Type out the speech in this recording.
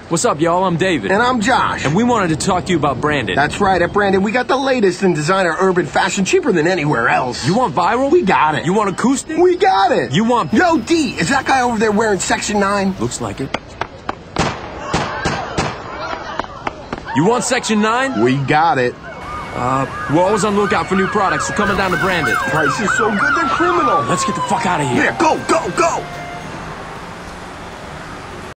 What's up, y'all? I'm David. And I'm Josh. And we wanted to talk to you about Brandon. That's right, at Brandon, we got the latest in designer urban fashion, cheaper than anywhere else. You want viral? We got it. You want acoustic? We got it. You want... Yo, D, is that guy over there wearing Section 9? Looks like it. You want Section 9? We got it. We're always on the lookout for new products, so coming down to Brandon. Price is so good, they're criminal. Let's get the fuck out of here. Yeah, go, go, go.